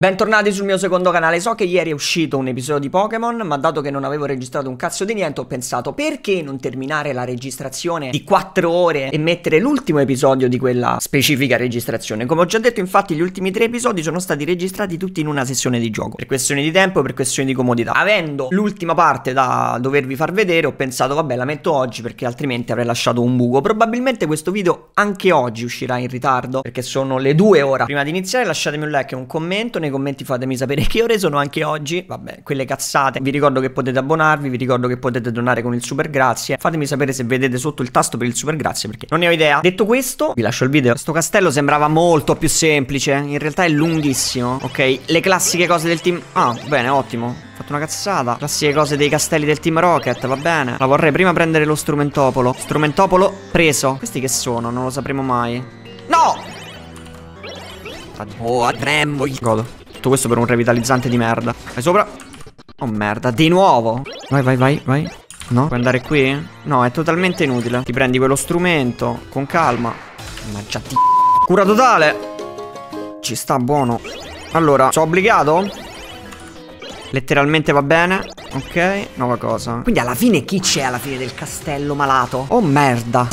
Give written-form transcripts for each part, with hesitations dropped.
Bentornati sul mio secondo canale. So che ieri è uscito un episodio di Pokémon, ma dato che non avevo registrato un cazzo di niente ho pensato perché non terminare la registrazione di 4 ore e mettere l'ultimo episodio di quella specifica registrazione. Come ho già detto, infatti, gli ultimi 3 episodi sono stati registrati tutti in una sessione di gioco, per questioni di tempo e per questioni di comodità. Avendo l'ultima parte da dovervi far vedere, ho pensato vabbè, la metto oggi perché altrimenti avrei lasciato un buco. Probabilmente questo video anche oggi uscirà in ritardo perché sono le 2 ora. Prima di iniziare lasciatemi un like e un commento. Nei commenti fatemi sapere che ore sono anche oggi. Vabbè, quelle cazzate. Vi ricordo che potete abbonarvi, vi ricordo che potete donare con il super grazie. Fatemi sapere se vedete sotto il tasto per il super grazie perché non ne ho idea. Detto questo, vi lascio il video. Questo castello sembrava molto più semplice, in realtà è lunghissimo. Ok, le classiche cose del team. Ah, bene, ottimo. Ho fatto una cazzata. Classiche cose dei castelli del Team Rocket, va bene. La vorrei prima prendere lo strumentopolo. Strumentopolo preso. Questi che sono? Non lo sapremo mai. No! Oh, trembo. Godo. Tutto questo per un revitalizzante di merda. Vai sopra. Oh merda, di nuovo. Vai. No? Puoi andare qui? No, è totalmente inutile. Ti prendi quello strumento con calma. Mannaggia di cura totale. Ci sta, buono. Allora, sono obbligato? Letteralmente va bene. Ok, nuova cosa. Quindi alla fine chi c'è alla fine del castello malato? Oh merda.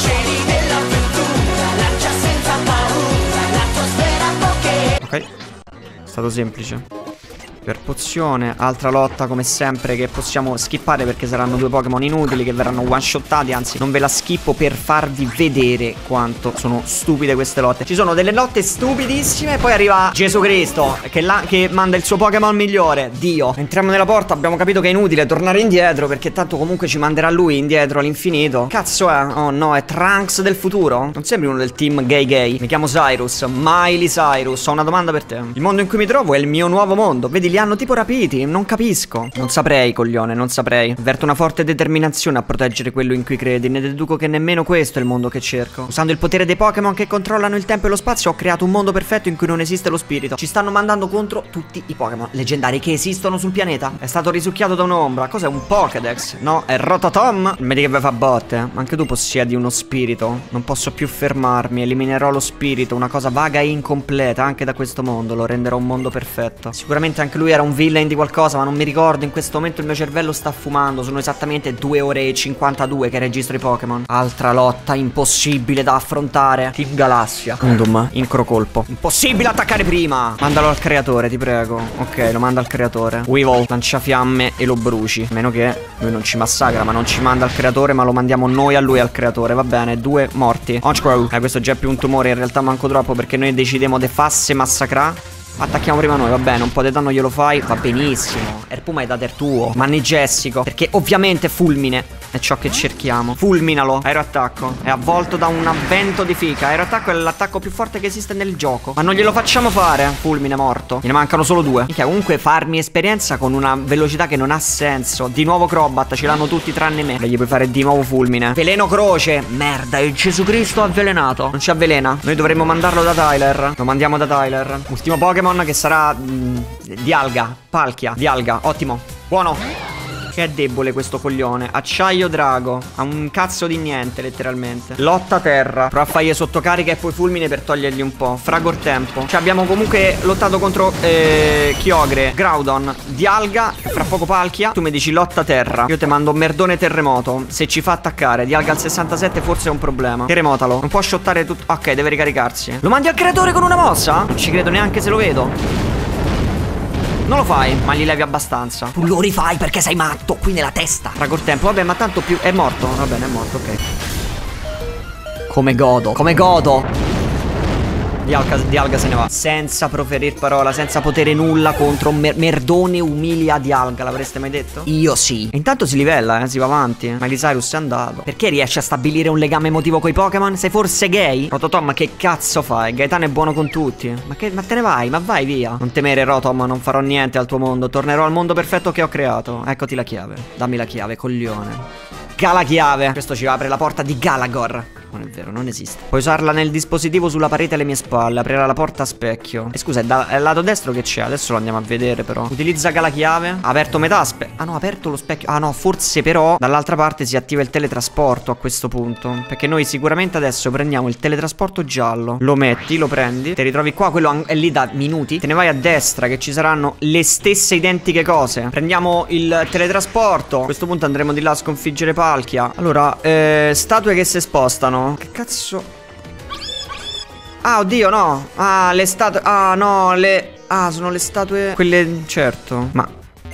Ok, è stato semplice. Per pozione, altra lotta come sempre che possiamo skippare perché saranno 2 Pokémon inutili che verranno one shottati. Anzi, non ve la skippo per farvi vedere quanto sono stupide queste lotte. Ci sono delle lotte stupidissime e poi arriva Gesù Cristo che manda il suo Pokémon migliore, Dio. Entriamo nella porta, abbiamo capito che è inutile tornare indietro perché tanto comunque ci manderà lui indietro all'infinito. Cazzo è? Oh no, è Trunks del futuro? Non sembri uno del team gay. Mi chiamo Cyrus, Miley Cyrus. Ho una domanda per te. Il mondo in cui mi trovo è il mio nuovo mondo. Vedi, li hanno tipo rapiti, non capisco. Non saprei, coglione, non saprei. Avverto una forte determinazione a proteggere quello in cui credi. Ne deduco che nemmeno questo è il mondo che cerco. Usando il potere dei Pokémon che controllano il tempo e lo spazio ho creato un mondo perfetto in cui non esiste lo spirito. Ci stanno mandando contro tutti i Pokémon leggendari che esistono sul pianeta. È stato risucchiato da un'ombra. Cos'è, un Pokédex? No, è Rototom. Non vedi che vi fa botte? Anche tu possiedi uno spirito. Non posso più fermarmi. Eliminerò lo spirito, una cosa vaga e incompleta anche da questo mondo. Lo renderò un mondo perfetto. Sicuramente anche lui era un villain di qualcosa, ma non mi ricordo. In questo momento il mio cervello sta fumando. Sono esattamente 2 ore e 52 che registro i Pokémon. Altra lotta impossibile da affrontare. Team Galassia Undum, incrocolpo. Impossibile attaccare prima. Mandalo al creatore, ti prego. Ok, lo manda al creatore. Weevil, lanciafiamme e lo bruci. A meno che lui non ci massacra, ma non ci manda al creatore, ma lo mandiamo noi a lui al creatore. Va bene, 2 morti. Honchcrow. Questo già è più un tumore, in realtà manco troppo perché noi decidiamo de fasse massacrare. Attacchiamo prima noi, va bene, un po' di danno glielo fai, va benissimo. Erpuma è da ter tuo, mannegessico, perché ovviamente fulmine è ciò che cerchiamo. Fulminalo, aeroattacco, è avvolto da un avvento di fica. Aeroattacco è l'attacco più forte che esiste nel gioco, ma non glielo facciamo fare. Fulmine morto, ne mancano solo 2. Minchia, comunque farmi esperienza con una velocità che non ha senso. Di nuovo Crobat, ce l'hanno tutti tranne me. Gli puoi fare di nuovo fulmine. Veleno croce, merda, il Gesù Cristo avvelenato. Non ci avvelena, noi dovremmo mandarlo da Tyler. Lo mandiamo da Tyler. Ultimo Pokémon che sarà Dialga, Palkia, Dialga, ottimo, buono. Che è debole questo coglione. Acciaio drago, ha un cazzo di niente letteralmente. Lotta terra, prova a fargli sottocarica e poi fulmine per togliergli un po'. Fragor tempo. Cioè abbiamo comunque lottato contro Kyogre, Groudon, Dialga, fra poco Palkia. Tu mi dici lotta terra, io te mando merdone terremoto. Se ci fa attaccare Dialga al 67 forse è un problema. Terremotalo, non può shottare tutto. Ok, deve ricaricarsi. Lo mandi al creatore con una mossa? Non ci credo neanche se lo vedo. Non lo fai, ma gli levi abbastanza. Tu lo rifai perché sei matto, qui nella testa. Fragor tempo, vabbè, ma tanto più. È morto, va bene, è morto, ok. Come godo, come godo. Dialga se ne va senza proferir parola, senza potere nulla contro merdone umilia Dialga. L'avreste mai detto? Io sì. E intanto si livella, si va avanti. Miley Cyrus è andato. Perché riesci a stabilire un legame emotivo coi Pokémon? Sei forse gay? Rototom, che cazzo fai? Gaetano è buono con tutti. Ma te ne vai? Ma vai via. Non temere, Rotom, non farò niente al tuo mondo. Tornerò al mondo perfetto che ho creato. Eccoti la chiave. Dammi la chiave, coglione. Galachiave. Questo ci apre la porta di Galagor. Non è vero, non esiste. Puoi usarla nel dispositivo sulla parete alle mie spalle. Aprirà la porta a specchio. E scusa, è al lato destro che c'è? Adesso lo andiamo a vedere però. Utilizza la chiave. Ha aperto metà Ah no, ha aperto lo specchio. Ah no, forse però dall'altra parte si attiva il teletrasporto a questo punto. Perché noi sicuramente adesso prendiamo il teletrasporto giallo. Lo metti, lo prendi. Ti ritrovi qua, quello è lì da minuti. Te ne vai a destra che ci saranno le stesse identiche cose. Prendiamo il teletrasporto. A questo punto andremo di là a sconfiggere Palkia. Allora, statue che si spostano. Che cazzo? Ah, oddio, no. Ah, le statue. Ah, no, ah, sono le statue. Quelle, certo. Ma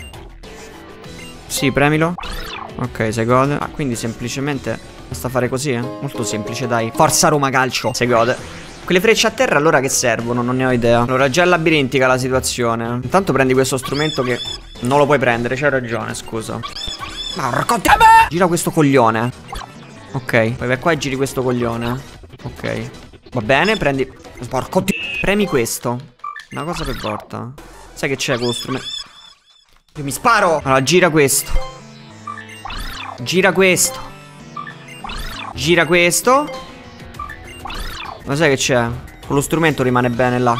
sì, premilo. Ok, si gode. Ah, quindi semplicemente basta fare così, Molto semplice, dai. Forza Roma Calcio. Si gode. Quelle frecce a terra allora che servono? Non ne ho idea. Allora, già è labirintica la situazione. Intanto prendi questo strumento che non lo puoi prendere. C'hai ragione, scusa. Porco te. Gira questo coglione. Ok, poi vai qua e giri questo coglione. Ok, va bene, prendi. Porco Dio. Premi questo. Una cosa per volta. Sai che c'è quello strumento? Io mi sparo. Allora, gira questo. Gira questo. Gira questo. Ma sai che c'è? Quello strumento rimane bene là.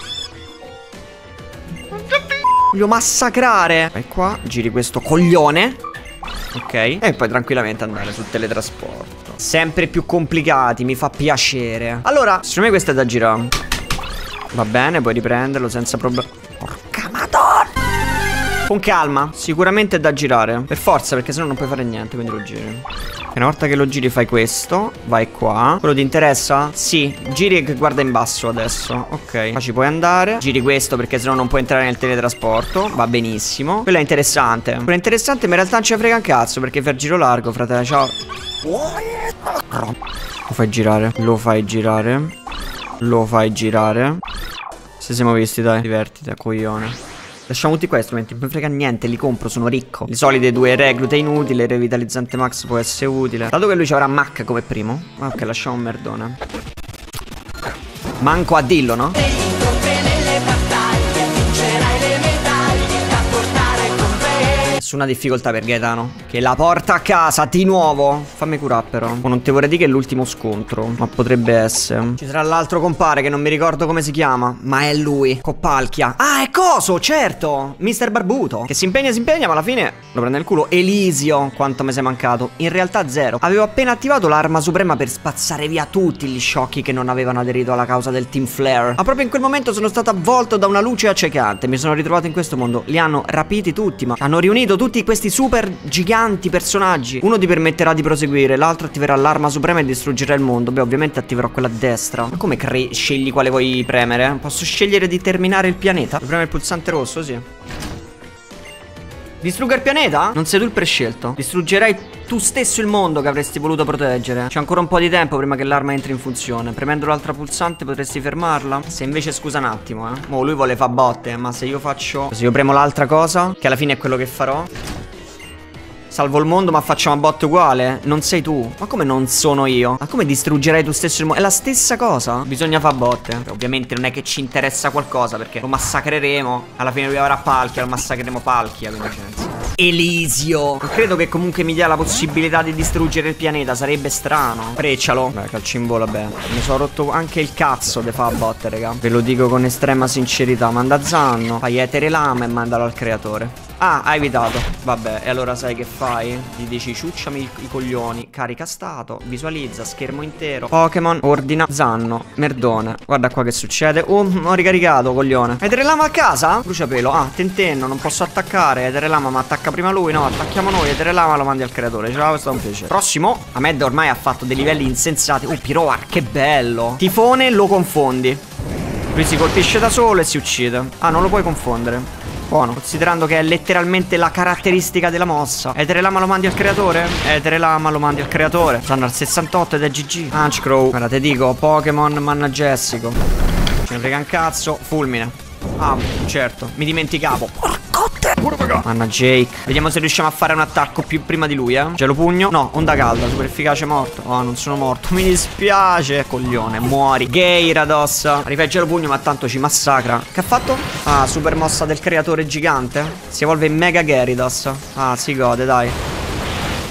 Voglio massacrare. Vai qua, giri questo coglione. Ok, e poi tranquillamente andare sul teletrasporto. Sempre più complicati, mi fa piacere. Allora, secondo me questo è da girare. Va bene, puoi riprenderlo senza problemi. Porca madonna. Con calma, sicuramente è da girare. Per forza, perché sennò non puoi fare niente, quindi lo giri. E una volta che lo giri fai questo. Vai qua. Quello ti interessa? Sì, giri e guarda in basso adesso. Ok, qua ci puoi andare. Giri questo perché sennò non puoi entrare nel teletrasporto. Va benissimo. Quello è interessante. Quello è interessante ma in realtà non ci frega un cazzo perché fa il giro largo, fratello. Ciao. Lo fai girare. Lo fai girare. Lo fai girare. Se siamo visti, dai. Divertiti a coglione. Lasciamo tutti qua gli strumenti, non mi frega niente, li compro, sono ricco. Le solite 2 reclute inutili, revitalizzante max può essere utile. Dato che lui ci avrà Mac come primo. Ok, lasciamo un merdone. Manco a dillo, no? Nessuna difficoltà per Gaetano, che la porta a casa di nuovo. Fammi curare però. Non ti vorrei dire che è l'ultimo scontro, ma potrebbe essere. Ci sarà l'altro compare che non mi ricordo come si chiama, ma è lui, Coppalchia. Ah, è coso, certo, Mister Barbuto, che si impegna ma alla fine lo prende nel culo. Elisio, quanto mi sei mancato. In realtà zero. Avevo appena attivato l'arma suprema per spazzare via tutti gli sciocchi che non avevano aderito alla causa del Team Flare. Ma proprio in quel momento sono stato avvolto da una luce accecante. Mi sono ritrovato in questo mondo. Li hanno rapiti tutti, ma hanno riunito tutti questi super giganti personaggi. Uno ti permetterà di proseguire, l'altro attiverà l'arma suprema e distruggerà il mondo. Beh, ovviamente attiverò quella a destra. Ma come scegli quale vuoi premere? Posso scegliere di terminare il pianeta? Puoi premere il pulsante rosso, sì. Distrugga il pianeta? Non sei tu il prescelto. Distruggerai tu stesso il mondo che avresti voluto proteggere. C'è ancora un po' di tempo prima che l'arma entri in funzione. Premendo l'altra pulsante potresti fermarla. Se invece, scusa un attimo, Mo lui vuole fa botte, ma se io faccio... Se io premo l'altra cosa, che alla fine è quello che farò, salvo il mondo ma facciamo a botte uguale. Non sei tu. Ma come non sono io? Ma come distruggerai tu stesso il mondo? È la stessa cosa. Bisogna fare botte. Ovviamente non è che ci interessa qualcosa perché lo massacreremo. Alla fine lui avrà Palkia, lo massacreremo Palkia, quindi c'è nel senso. Elisio. Non credo che comunque mi dia la possibilità di distruggere il pianeta. Sarebbe strano. Freccialo. Beh, calcimbola, beh. Mi sono rotto anche il cazzo di fare a botte, raga. Ve lo dico con estrema sincerità. Manda Zanno, fai etere lama e mandalo al creatore. Ah, hai evitato. Vabbè, e allora sai che fai? Gli dici ciucciami i coglioni. Carica stato, visualizza, schermo intero. Pokémon, ordina, Zanno, merdone. Guarda qua che succede. Oh, ho ricaricato, coglione. Etere lama a casa? Bruciapelo. Ah, tentenno, non posso attaccare. Etere lama, ma attacca prima lui. No, attacchiamo noi. Etere lama lo mandi al creatore. Ciao, è stato un piacere. Prossimo. Ahmed ormai ha fatto dei livelli insensati. Oh, Piroar, che bello. Tifone lo confondi. Lui si colpisce da solo e si uccide. Ah, non lo puoi confondere. Buono, considerando che è letteralmente la caratteristica della mossa. Etere lama lo mandi al creatore? Etere lama lo mandi al creatore. Stanno al 68 ed è GG. Punchcrow. Guarda, te dico, Pokémon mannagessico. Ce ne frega un cazzo. Fulmine. Ah, certo, mi dimenticavo. Manna Jake. Vediamo se riusciamo a fare un attacco più prima di lui, Gelo pugno. No, onda calda, super efficace, morto. Oh, non sono morto, mi dispiace. Coglione, muori. Gyarados. Rifai gelo pugno ma tanto ci massacra. Che ha fatto? Ah, super mossa del creatore gigante. Si evolve in Mega Gyarados. Ah, si gode, dai.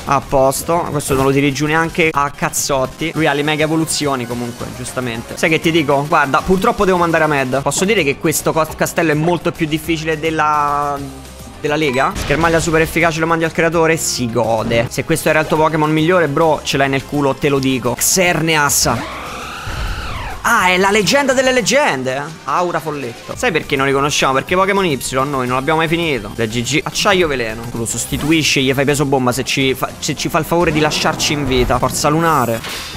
A posto. Questo non lo tiri giù neanche a cazzotti. Lui ha le mega evoluzioni comunque, giustamente. Sai che ti dico? Guarda, purtroppo devo mandare a Med. Posso dire che questo castello è molto più difficile della Lega? Schermaglia super efficace, lo mandi al creatore, si gode. Se questo era il tuo Pokémon migliore, bro, ce l'hai nel culo, te lo dico. Xerneas. Ah, è la leggenda delle leggende. Aura folletto. Sai perché non li conosciamo? Perché Pokémon Y noi non l'abbiamo mai finito. Da GG. Acciaio veleno. Tu lo sostituisci, gli fai peso bomba se ci fa il favore di lasciarci in vita. Forza lunare.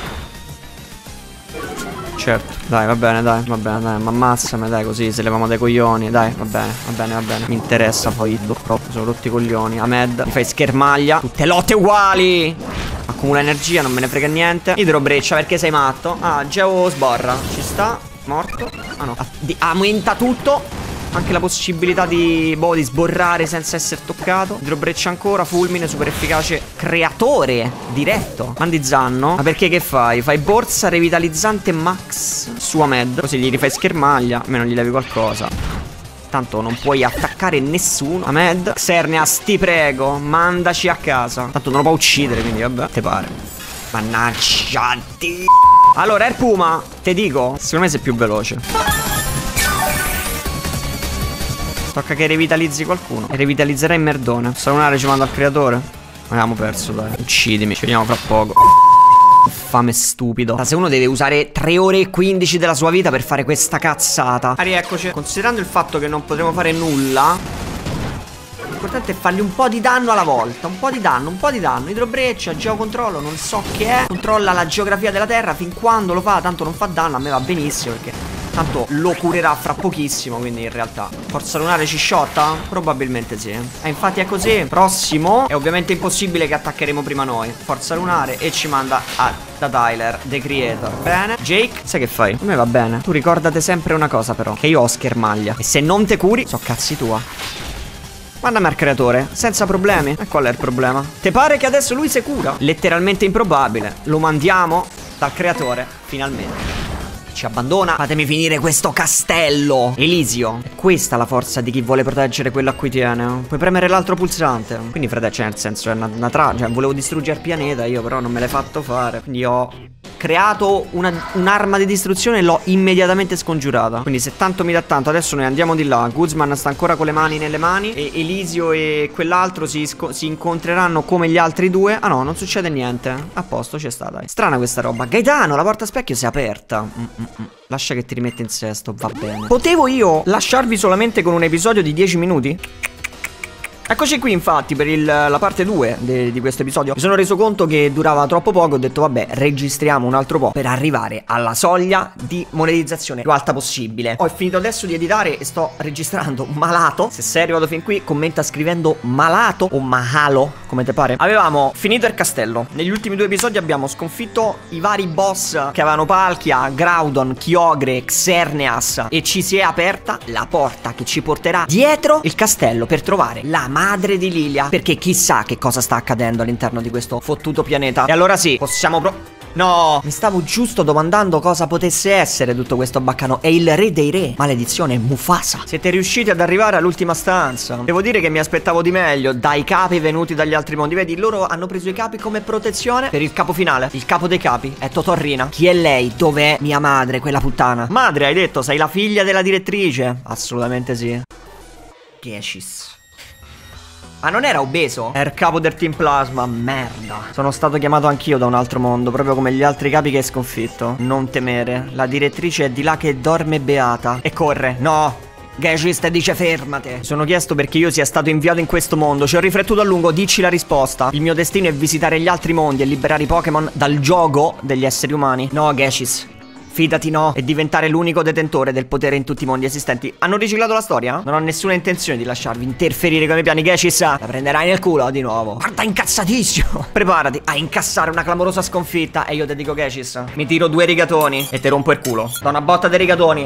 Certo. Dai, va bene, dai, ma ammazzami, dai, così se levamo dai coglioni. Dai, va bene, va bene, va bene. Mi interessa poi, purtroppo sono rotti i coglioni. Ahmed, mi fai schermaglia. Tutte lotte uguali. Accumula energia, non me ne frega niente. Idrobreccia perché sei matto. Ah, Geo sborra. Ci sta. Morto. Ah no. Aumenta tutto. Anche la possibilità di sborrare senza essere toccato. Idrobreccia ancora. Fulmine super efficace. Creatore diretto. Mandi Zanno. Ma perché che fai? Fai borsa revitalizzante max su Ahmed. Così gli rifai schermaglia. Almeno gli levi qualcosa. Tanto non puoi attaccare nessuno. Ahmed, Xerneas, ti prego, mandaci a casa. Tanto non lo può uccidere, quindi vabbè, te pare. Mannaggia Dio. Allora, Air Puma, te dico, secondo me sei più veloce. Tocca che revitalizzi qualcuno. E revitalizzerai Merdone. Salunare ci mando al creatore. Abbiamo perso, dai. Uccidimi, ci vediamo fra poco. Fame stupido. Se uno deve usare 3 ore e 15 della sua vita per fare questa cazzata. Rieccoci. Considerando il fatto che non potremo fare nulla, l'importante è fargli un po' di danno alla volta. Un po' di danno, un po' di danno. Idrobreccia, geocontrollo, non so che è. Controlla la geografia della terra. Fin quando lo fa, tanto non fa danno. A me va benissimo perché tanto lo curerà fra pochissimo. Quindi in realtà forza lunare ci shotta? Probabilmente sì. Infatti è così. Prossimo. È ovviamente impossibile che attaccheremo prima noi. Forza lunare e ci manda da Tyler, The Creator. Bene. Jake, sai che fai? A me va bene. Tu ricordate sempre una cosa però, che io ho schermaglia. E se non te curi, so cazzi tua. Mandami al creatore, senza problemi. E qual è il problema? Te pare che adesso lui si cura? Letteralmente improbabile. Lo mandiamo dal creatore, finalmente. Ci abbandona. Fatemi finire questo castello. Elisio. È questa la forza di chi vuole proteggere quello a cui tiene. Puoi premere l'altro pulsante. Quindi frate, cioè nel senso è una cioè volevo distruggere il pianeta io, però non me l'hai fatto fare. Quindi ho creato un'arma di distruzione e l'ho immediatamente scongiurata. Quindi se tanto mi dà tanto, adesso noi andiamo di là. Guzman sta ancora con le mani nelle mani e Elisio e quell'altro si incontreranno come gli altri due. Ah no, non succede niente. A posto, c'è sta, dai. Strana questa roba. Gaetano, la porta specchio si è aperta. Lascia che ti rimette in sesto, va bene. Potevo io lasciarvi solamente con un episodio di 10 minuti? Eccoci qui infatti per la parte 2 di questo episodio. Mi sono reso conto che durava troppo poco. Ho detto vabbè, registriamo un altro po' per arrivare alla soglia di monetizzazione più alta possibile. Ho finito adesso di editare e sto registrando malato. Se sei arrivato fin qui commenta scrivendo malato o mahalo, come te pare. Avevamo finito il castello. Negli ultimi 2 episodi abbiamo sconfitto i vari boss che avevano Palkia, Groudon, Kyogre, Xerneas. E ci si è aperta la porta che ci porterà dietro il castello per trovare la madre di Lilia. Perché chissà che cosa sta accadendo all'interno di questo fottuto pianeta. E allora sì, possiamo No, mi stavo giusto domandando cosa potesse essere tutto questo baccano. È il re dei re, maledizione Mufasa. Siete riusciti ad arrivare all'ultima stanza. Devo dire che mi aspettavo di meglio dai capi venuti dagli altri mondi. Vedi, loro hanno preso i capi come protezione per il capo finale. Il capo dei capi è Totorrina. Chi è lei? Dov'è mia madre, quella puttana? Madre, hai detto, sei la figlia della direttrice? Assolutamente sì. Gescis. Ma non era obeso? Era il capo del Team Plasma, merda. Sono stato chiamato anch'io da un altro mondo, proprio come gli altri capi che hai sconfitto. Non temere, la direttrice è di là che dorme beata. E corre, no. Gescis dice fermate. Sono chiesto perché io sia stato inviato in questo mondo. Ci ho riflettuto a lungo, dici la risposta. Il mio destino è visitare gli altri mondi e liberare i Pokémon dal gioco degli esseri umani. No, Gescis, fidati, no, e diventare l'unico detentore del potere in tutti i mondi esistenti. Hanno riciclato la storia? Non ho nessuna intenzione di lasciarvi interferire con i miei piani, Gescis. La prenderai nel culo di nuovo. Guarda, incazzatissimo. Preparati a incassare una clamorosa sconfitta. E io ti dico, Gescis, mi tiro 2 rigatoni e te rompo il culo. Do una botta di rigatoni.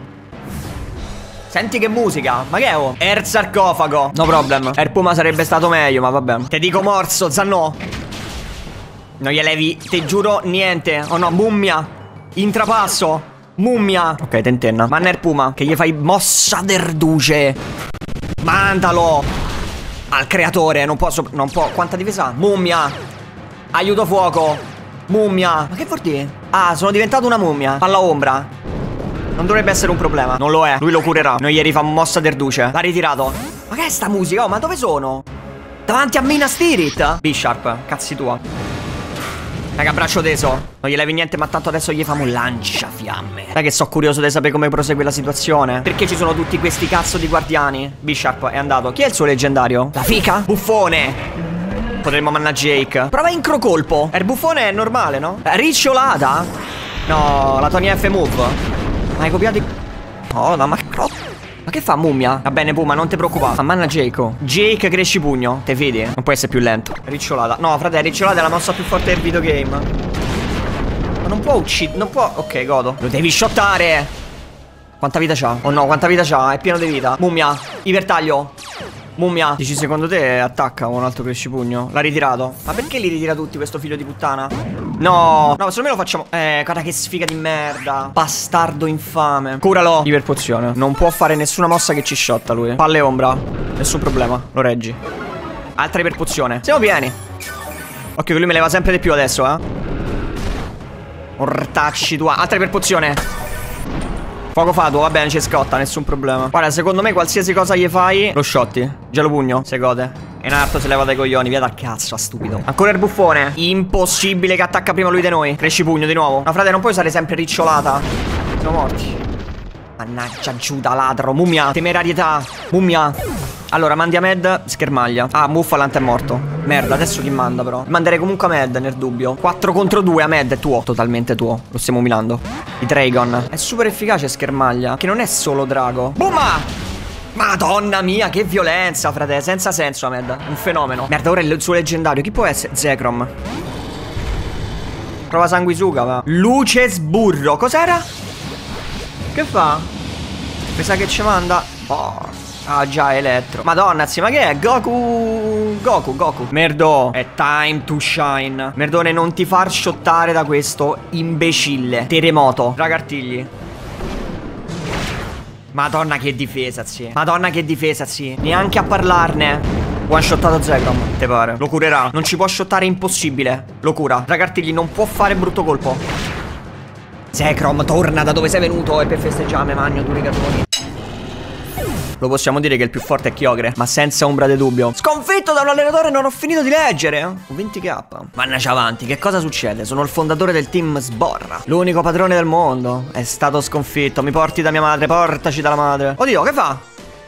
Senti che musica. Ma che è? Oh? Air sarcofago. No problem. Air Puma sarebbe stato meglio, ma vabbè. Te dico morso, Zannò. Non gli levi, te giuro, niente. Oh no, mummia. Intrapasso. Mummia. Ok, tentenna. Manner Puma, che gli fai mossa d'erduce. Mandalo. al creatore. Non può, non può. Quanta difesa ha? Mummia. Aiuto fuoco. Mummia. Ma che vuol dire? Ah, sono diventato una mummia. Palla ombra. Non dovrebbe essere un problema. Non lo è. Lui lo curerà. Noi ieri fa mossa d'erduce. L'ha ritirato. Ma che è sta musica? Oh, ma dove sono? Davanti a Minas Tirith. B-Sharp, cazzi tua. Raga, braccio teso. Non gli levi niente, ma tanto adesso gli famo lanciafiamme. Sai che so curioso di sapere come prosegue la situazione. Perché ci sono tutti questi cazzo di guardiani? B-Sharp è andato. Chi è il suo leggendario? La fica? Buffone. Potremmo mannare Jake. Prova incrocolpo. Il buffone è normale, no? Ricciolata? No, la Tony F move. Ma hai copiato i... Oh, no, ma che fa mummia? Va bene Puma, non ti preoccupare. Ammanna Jake. Jake cresci pugno. Te vedi? Non può essere più lento. Ricciolata. No frate, ricciolata è la mossa più forte del videogame. Ma non può uccidere. Non può. Ok, godo. Lo devi shottare. Quanta vita c'ha? Oh no, quanta vita c'ha? È pieno di vita. Mummia. Ipertaglio. Mummia. Dici secondo te attacca con un altro crescipugno? L'ha ritirato. Ma perché li ritira tutti questo figlio di puttana? No. No, secondo me lo facciamo. Guarda che sfiga di merda. Bastardo infame. Curalo. Iperpozione. Non può fare nessuna mossa che ci shotta lui. Palle ombra. Nessun problema. Lo reggi. Altra iperpozione. Siamo pieni. Occhio che lui me leva sempre di più adesso, Ortacci tua. Altra iperpozione. Fuoco fatuo, va bene, ci scotta, nessun problema. Guarda, secondo me qualsiasi cosa gli fai lo shotti. Gelo pugno, se gode. E Naruto se leva dai coglioni, via dal cazzo, stupido. Ancora il buffone. Impossibile che attacca prima lui di noi. Cresci pugno di nuovo. No frate, non puoi usare sempre ricciolata. Siamo morti. Mannaggia Giuda, ladro. Mummia, temerarietà. Mummia. Allora, mandi a Med, schermaglia. Ah, Muffalant è morto. Merda, adesso chi manda però? Manderei comunque a Med, nel dubbio. 4 contro 2, a Med è tuo. Totalmente tuo. Lo stiamo umilando. I Dragon. È super efficace schermaglia. Che non è solo drago. Bumma! Madonna mia, che violenza, frate. Senza senso, Ahmed. Un fenomeno. Merda, ora è il suo leggendario. Chi può essere? Zekrom. Prova sanguisuga, va. Luce sburro. Cos'era? Che fa? Mi sa che ci manda. Oh. Ah già, elettro. Madonna, sì, ma che è? Goku. Merdo, è time to shine. Merdone, non ti far shottare da questo imbecille. Terremoto. Ragartigli. Madonna che difesa, sì. Madonna che difesa, sì. Neanche a parlarne. One shottato Zekrom, te pare? Lo curerà. Non ci può shottare, impossibile. Lo cura. Ragartigli non può fare brutto colpo. Zekrom, torna da dove sei venuto. E per festeggiare, magno, tu rigatoni. Lo possiamo dire che il più forte è Kyogre, ma senza ombra di dubbio. Sconfitto da un allenatore non ho finito di leggere. Ho 20k. Mannaggia avanti, che cosa succede? Sono il fondatore del team Sborra, l'unico padrone del mondo. È stato sconfitto. Mi porti da mia madre, portaci dalla madre. Oddio, che fa?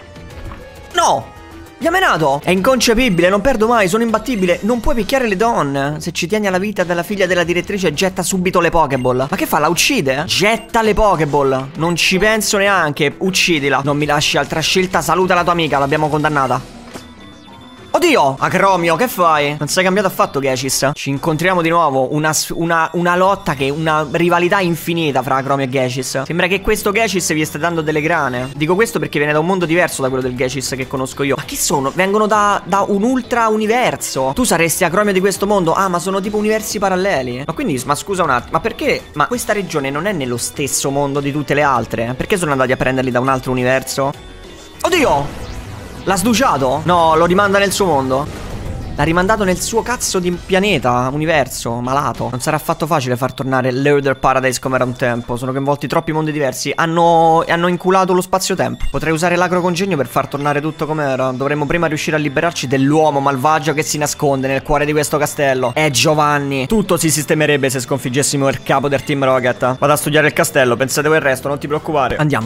No! Gli ha menato. È inconcepibile, non perdo mai, sono imbattibile. Non puoi picchiare le donne. Se ci tieni alla vita della figlia della direttrice, getta subito le Pokéball. Ma che fa, la uccide? Getta le Pokéball. Non ci penso neanche, uccidila. Non mi lasci altra scelta, saluta la tua amica, l'abbiamo condannata. Oddio, Acromio, che fai? Non sei cambiato affatto, Gechis. Ci incontriamo di nuovo. Una lotta che una rivalità infinita fra Acromio e Gechis. Sembra che questo Gechis vi stia dando delle grane. Dico questo perché viene da un mondo diverso da quello del Gechis che conosco io. Ma che sono? Vengono da un ultra universo. Tu saresti Acromio di questo mondo? Ah, ma sono tipo universi paralleli. Ma quindi, ma scusa un attimo, ma perché? Ma questa regione non è nello stesso mondo di tutte le altre? Perché sono andati a prenderli da un altro universo? Oddio! L'ha sduciato? No, lo rimanda nel suo mondo. L'ha rimandato nel suo cazzo di pianeta, universo, malato. Non sarà affatto facile far tornare l'Elder Paradise come era un tempo. Sono coinvolti troppi mondi diversi. Hanno inculato lo spazio-tempo. Potrei usare l'acrocongegno per far tornare tutto come era. Dovremmo prima riuscire a liberarci dell'uomo malvagio che si nasconde nel cuore di questo castello. Giovanni. Tutto si sistemerebbe se sconfiggessimo il capo del Team Rocket. Vado a studiare il castello, pensate voi il resto, non ti preoccupare. Andiamo.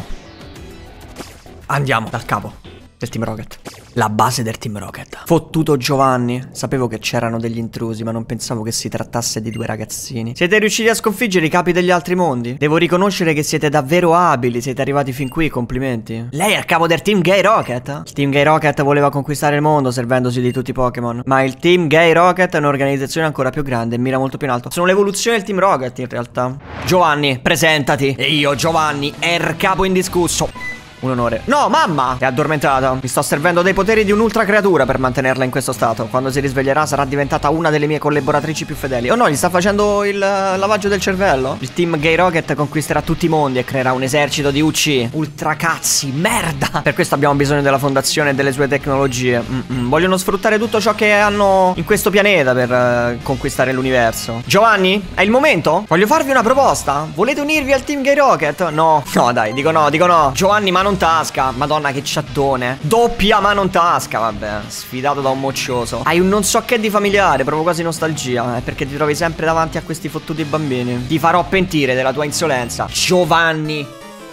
Andiamo dal capo del Team Rocket. La base del Team Rocket. Fottuto Giovanni. Sapevo che c'erano degli intrusi, ma non pensavo che si trattasse di 2 ragazzini. Siete riusciti a sconfiggere i capi degli altri mondi? Devo riconoscere che siete davvero abili. Siete arrivati fin qui, complimenti. Lei è il capo del Team Gay Rocket? Il Team Gay Rocket voleva conquistare il mondo servendosi di tutti i Pokémon, ma il Team Gay Rocket è un'organizzazione ancora più grande e mira molto più in alto. Sono l'evoluzione del Team Rocket in realtà. Giovanni, presentati. E io, Giovanni, il capo indiscusso. Un onore. No, mamma! È addormentata. Mi sto servendo dei poteri di un'ultra creatura per mantenerla in questo stato. Quando si risveglierà sarà diventata una delle mie collaboratrici più fedeli. Oh no, gli sta facendo il lavaggio del cervello. Il team Gay Rocket conquisterà tutti i mondi e creerà un esercito di UC. Ultra cazzi, merda! Per questo abbiamo bisogno della fondazione e delle sue tecnologie. Vogliono sfruttare tutto ciò che hanno in questo pianeta per conquistare l'universo. Giovanni, è il momento? Voglio farvi una proposta. Volete unirvi al team Gay Rocket? No, no dai, dico no, dico no. Giovanni, mano in tasca. Madonna che chattone. Doppia mano in tasca, vabbè. Sfidato da un moccioso. Hai un non so che di familiare, provo quasi nostalgia. È perché ti trovi sempre davanti a questi fottuti bambini. Ti farò pentire della tua insolenza. Giovanni.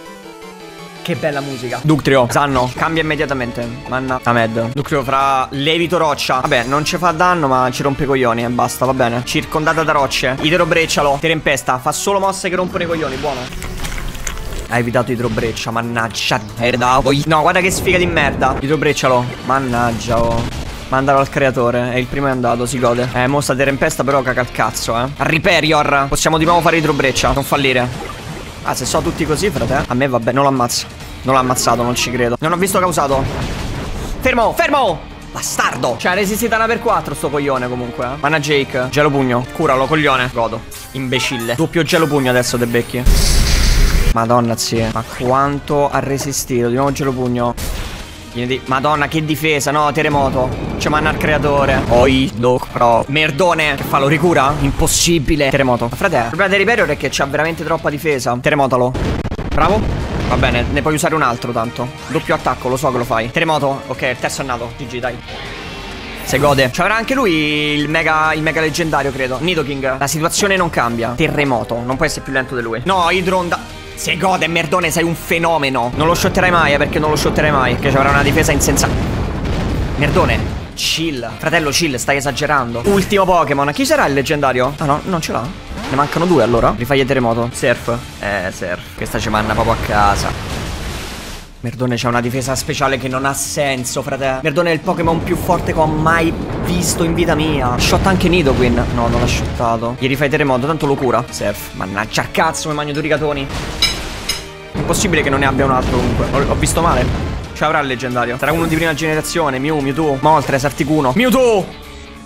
Che bella musica. Ductrio, Zanno, cambia immediatamente. Manna Ahmed. Ductrio fra levito roccia. Vabbè, non ci fa danno ma ci rompe i coglioni e basta, va bene. Circondata da rocce. Idrobreccialo. Terempesta. Fa solo mosse che rompono i coglioni, buono. Ha evitato idrobreccia, mannaggia. No, guarda che sfiga di merda. Idrobreccialo. Mannaggia, oh. Mandalo al creatore. E il primo è andato, si gode. Mo sta terempesta però caga il cazzo, Riperior. Possiamo di nuovo fare idrobreccia. Non fallire. Ah, se so tutti così, frate. A me va bene. Non lo ammazza. Non l'ha ammazzato, non ci credo. Non ho visto causato. Fermo, fermo. Bastardo. Cioè, ha resistito una per 4 sto coglione comunque, Manna Jake. Gelo pugno. Curalo, coglione. Godo. Imbecille. Doppio gelo pugno adesso, De Becchi. Madonna, zia. Ma quanto ha resistito. Di nuovo gelo pugno. Madonna, che difesa. No, terremoto. C'è manna al creatore. Oi, doc, pro. Merdone. Che fa, lo ricura? Impossibile. Terremoto. Frate, il problema del Riperior è che c'ha veramente troppa difesa. Terremotalo. Bravo. Va bene, ne puoi usare un altro tanto. Doppio attacco, lo so che lo fai. Terremoto. Ok, il terzo è nato. GG, dai. Se gode. C'avrà anche lui il mega leggendario, credo. Nidoking. La situazione non cambia. Terremoto. Non può essere più lento di lui. No, Idronda. Se gode, merdone, sei un fenomeno. Non lo shotterai mai, perché non lo shotterai mai. Perché c'avrà una difesa insensata. Merdone, chill. Fratello, chill, stai esagerando. Ultimo Pokémon. Chi sarà il leggendario? Ah no, non ce l'ha. Ne mancano 2 allora. Rifagli terremoto. Surf. Surf. Questa ci manna proprio a casa. Merdone c'ha una difesa speciale che non ha senso, frate. Merdone è il Pokémon più forte che ho mai visto in vita mia. Shot anche Nidoqueen. No, non l'ha shottato. Gli rifai terremoto, tanto lo cura. Surf. Mannaggia al cazzo, mi magno due rigatoni. Impossibile che non ne abbia un altro comunque. Ho visto male. Ci avrà il leggendario. Sarà uno di prima generazione. Mew, Mewtwo, Moltres, Articuno. Mewtwo!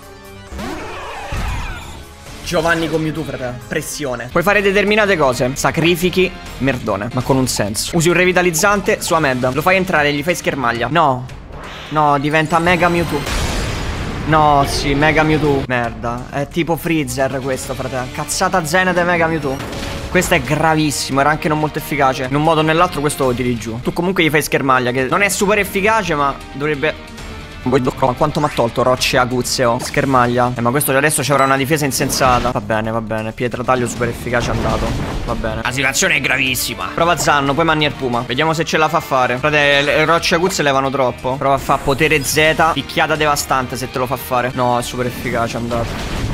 Giovanni con Mewtwo, frate. Pressione. Puoi fare determinate cose. Sacrifichi merdone, ma con un senso. Usi un revitalizzante su Ahmed. Lo fai entrare e gli fai schermaglia. No. No, diventa Mega Mewtwo. No, sì, Mega Mewtwo. Merda. È tipo Freezer questo, frate. Cazzata Zenith Mega Mewtwo. Questo è gravissimo, era anche non molto efficace. In un modo o nell'altro questo lo tiri giù. Tu comunque gli fai schermaglia, che non è super efficace, ma dovrebbe... Quanto mi ha tolto rocce aguzze, schermaglia. Ma questo adesso ci avrà una difesa insensata. Va bene, pietra taglio super efficace è andato. Va bene. La situazione è gravissima. Prova Zanno, poi Manni il Puma. Vediamo se ce la fa fare. Frate, le rocce aguzze levano troppo. Prova a fare potere Z, picchiata devastante se te lo fa fare. No, è super efficace, è andato.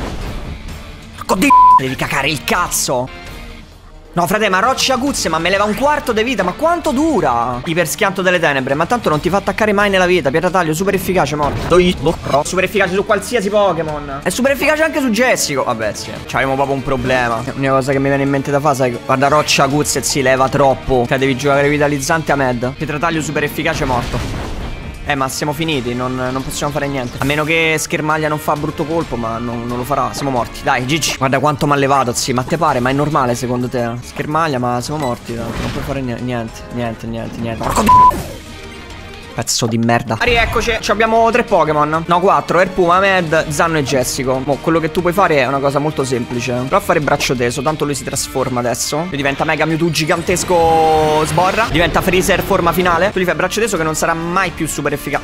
Oddio, devi cacare il cazzo. No, frate, ma rocce aguzze, ma me leva un quarto di vita. Ma quanto dura? Iperschianto delle tenebre. Ma tanto non ti fa attaccare mai nella vita. Pietra taglio, super efficace, morto. Super efficace su qualsiasi Pokémon. È super efficace anche su Jessico. Vabbè, sì. C'avevamo proprio un problema. L'unica cosa che mi viene in mente da fare, sai, guarda, rocce aguzze si leva troppo. Cioè, devi giocare revitalizzante a Med. Pietra taglio, super efficace, morto. Ma siamo finiti, non possiamo fare niente. A meno che schermaglia non fa brutto colpo, ma non lo farà. Siamo morti. Dai, GG. Guarda quanto mi ha levato, sì. Ma te pare? Ma è normale secondo te? Schermaglia, ma siamo morti. Non puoi fare niente. Porco pezzo di merda. Rieccoci. Abbiamo 3 Pokémon. No, 4. Erpuma, Med, Zanno e Jessico. Mo, quello che tu puoi fare è una cosa molto semplice. Prova a fare braccio teso. Tanto lui si trasforma adesso. Lui diventa Mega Mewtwo gigantesco sborra. Diventa Freezer forma finale. Tu gli fai braccio teso che non sarà mai più super efficace.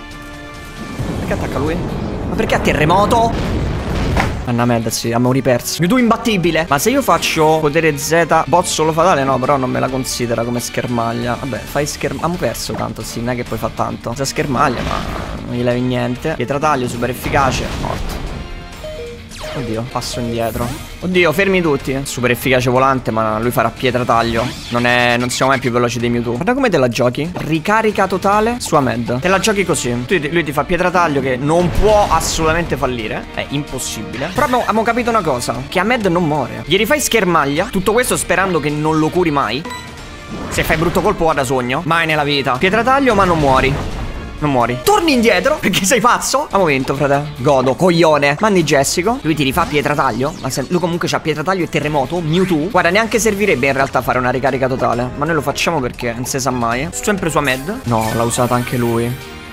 Perché attacca lui? Ma perché ha terremoto? Anna Med, sì, abbiamo riperso. Mewtwo imbattibile. Ma se io faccio potere Z bozzolo fatale, no, però non me la considera come schermaglia. Vabbè, fai schermaglia. Abbiamo perso tanto, sì, non è che poi fa tanto. Usa schermaglia, ma non gli levi niente. Pietra taglio, super efficace. Morto. Oddio, passo indietro. Oddio, fermi tutti. Super efficace volante, ma lui farà pietra taglio. Non siamo mai più veloci dei Mewtwo. Guarda come te la giochi. Ricarica totale su Ahmed. Te la giochi così. Lui ti fa pietra taglio che non può assolutamente fallire. È impossibile. Però abbiamo capito una cosa, che Ahmed non muore. Gli rifai schermaglia. Tutto questo sperando che non lo curi mai. Se fai brutto colpo guarda sogno. Mai nella vita. Pietrataglio ma non muori. Non muori. Torni indietro perché sei pazzo. Abbiamo vinto, frate. Godo, coglione. Mandi Jessico. Lui ti rifà pietrataglio. Ma se lui comunque c'ha pietrataglio e terremoto. Mewtwo. Guarda, neanche servirebbe in realtà fare una ricarica totale. Ma noi lo facciamo perché non si sa mai. Sempre sua med. No, l'ha usata anche lui.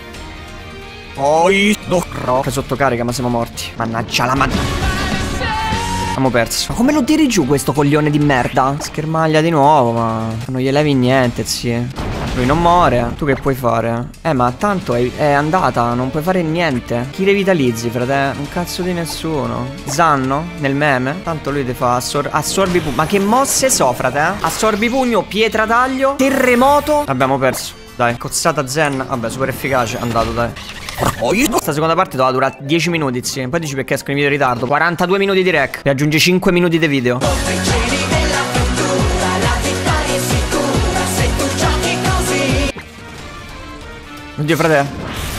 Che sottocarica, ma siamo morti. Mannaggia la abbiamo perso. Ma come lo tiri giù questo coglione di merda? Schermaglia di nuovo, ma non gli levi niente, zii. Lui non muore. Tu che puoi fare? Ma tanto è andata. Non puoi fare niente. Chi revitalizzi, frate? Un cazzo di nessuno. Zanno nel meme. Tanto lui ti fa assorbi pugno. Ma che mosse so, frate? Assorbi pugno, pietrataglio, terremoto. Abbiamo perso. Dai, cozzata zen. Vabbè, super efficace. Andato, dai. Questa seconda parte doveva durare 10 minuti, sì. Poi dici perché escono i video in ritardo. 42 minuti di rec. E aggiunge 5 minuti di video. Oddio, frate.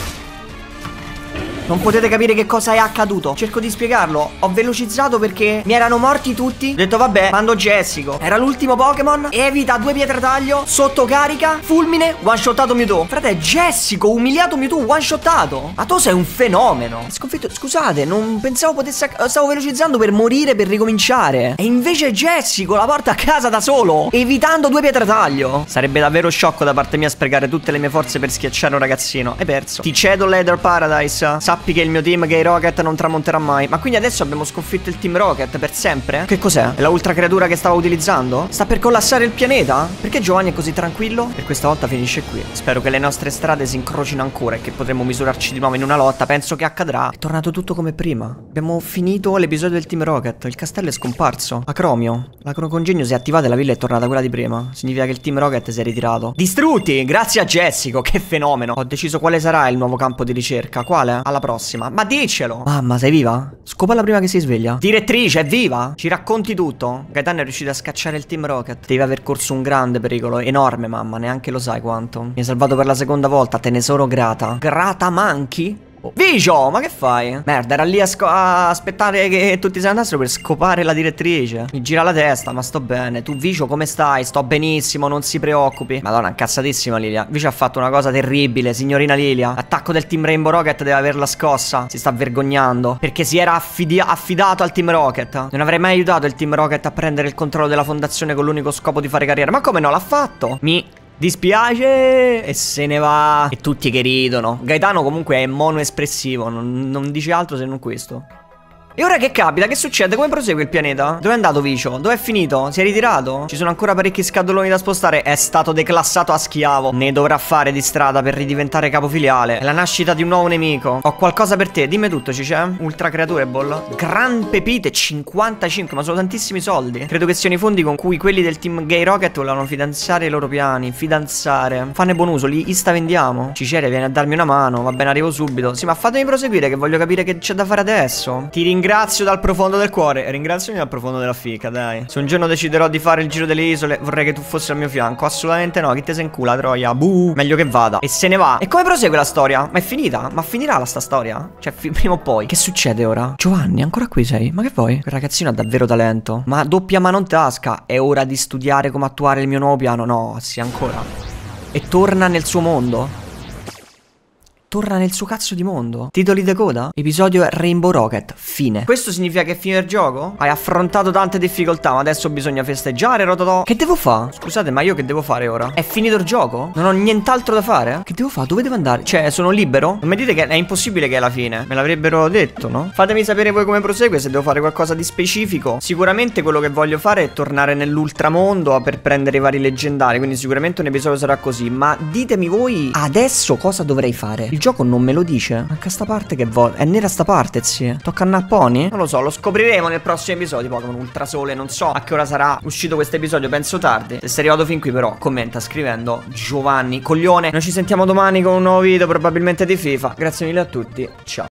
Non potete capire che cosa è accaduto. Cerco di spiegarlo. Ho velocizzato perché mi erano morti tutti. Ho detto vabbè, mando Jessico. Era l'ultimo Pokémon. Evita 2 pietrataglio. Sottocarica. Fulmine. One shottato Mewtwo. Frate, Jessico umiliato Mewtwo. One shottato. Ma tu sei un fenomeno. Sconfitto. Scusate, non pensavo potesse. Stavo velocizzando per morire, per ricominciare. E invece Jessico la porta a casa da solo, evitando 2 pietrataglio. Sarebbe davvero sciocco da parte mia sprecare tutte le mie forze per schiacciare un ragazzino. Hai perso. Ti cedo Leather Paradise. Sappi che il mio team Gay Rocket non tramonterà mai. Ma quindi adesso abbiamo sconfitto il team Rocket per sempre? Che cos'è? È la ultra creatura che stavo utilizzando? Sta per collassare il pianeta? Perché Giovanni è così tranquillo? Per questa volta finisce qui. Spero che le nostre strade si incrocino ancora e che potremo misurarci di nuovo in una lotta. Penso che accadrà. È tornato tutto come prima. Abbiamo finito l'episodio del team Rocket. Il castello è scomparso. Acromio. L'acrocongegno si è attivato e la villa è tornata quella di prima. Significa che il team Rocket si è ritirato. Distrutti! Grazie a Jessico. Che fenomeno. Ho deciso quale sarà il nuovo campo di ricerca. Quale? Alla prossima. Ma diccelo. Mamma, sei viva? Scopalla prima che si sveglia. Direttrice, è viva? Ci racconti tutto? Gaetano è riuscito a scacciare il team Rocket. Devi aver corso un grande pericolo. Enorme, mamma, neanche lo sai quanto. Mi hai salvato per la seconda volta, te ne sono grata. Grata manchi? Vicio, ma che fai? Merda, era lì a aspettare che tutti se ne andassero per scopare la direttrice. Mi gira la testa, ma sto bene. Tu, Vicio, come stai? Sto benissimo, non si preoccupi. Madonna, incazzatissima Lilia. Vicio ha fatto una cosa terribile, signorina Lilia. L'attacco del team Rainbow Rocket deve averla scossa. Si sta vergognando perché si era affidato al team Rocket. Non avrei mai aiutato il team Rocket a prendere il controllo della fondazione con l'unico scopo di fare carriera. Ma come no, l'ha fatto? Mi dispiace. E se ne va. E tutti che ridono. Gaetano comunque è monoespressivo. Non dice altro se non questo. E ora che capita? Che succede? Come prosegue il pianeta? Dove è andato Vicio? Dove è finito? Si è ritirato? Ci sono ancora parecchi scatoloni da spostare. È stato declassato a schiavo. Ne dovrà fare di strada per ridiventare capofiliale. È la nascita di un nuovo nemico. Ho qualcosa per te. Dimmi tutto, Cice. Ultra creature ball. Gran pepite 55. Ma sono tantissimi soldi. Credo che siano i fondi con cui quelli del team Gay Rocket volevano fidanzare i loro piani. Fidanzare. Fanne buon uso. Li sta vendiamo. Ciceria viene a darmi una mano. Va bene, arrivo subito. Sì, ma fatemi proseguire che voglio capire che c'è da fare adesso. Ti ringrazio dal profondo del cuore. Ringraziami dal profondo della fica, dai. Se un giorno deciderò di fare il giro delle isole, vorrei che tu fossi al mio fianco. Assolutamente no. Chi te se incula, troia. Buh. Meglio che vada. E se ne va. E come prosegue la storia? Ma è finita? Ma finirà sta storia? Cioè, prima o poi. Che succede ora? Giovanni, ancora qui sei? Ma che vuoi? Quel ragazzino ha davvero talento. Ma doppia mano in tasca. È ora di studiare come attuare il mio nuovo piano. No, sì, ancora. E torna nel suo mondo. Torna nel suo cazzo di mondo. Titoli di coda? Episodio Rainbow Rocket. Fine. Questo significa che è finito il gioco? Hai affrontato tante difficoltà, ma adesso bisogna festeggiare, Rototò. Che devo fare? Scusate, ma io che devo fare ora? È finito il gioco? Non ho nient'altro da fare? Che devo fare? Dove devo andare? Cioè, sono libero? Non mi dite che è impossibile che è la fine. Me l'avrebbero detto, no? Fatemi sapere voi come prosegue, se devo fare qualcosa di specifico. Sicuramente quello che voglio fare è tornare nell'ultramondo per prendere i vari leggendari, quindi sicuramente un episodio sarà così. Ma ditemi voi adesso cosa dovrei fare. Il gioco non me lo dice. Manca sta parte che è nera sta parte, zia. Tocca a Napponi? Non lo so, lo scopriremo nel prossimo episodio. Pokémon Ultrasole, non so a che ora sarà uscito questo episodio, penso tardi. Se sei arrivato fin qui però commenta scrivendo Giovanni Coglione. Noi ci sentiamo domani con un nuovo video, probabilmente di FIFA. Grazie mille a tutti, ciao.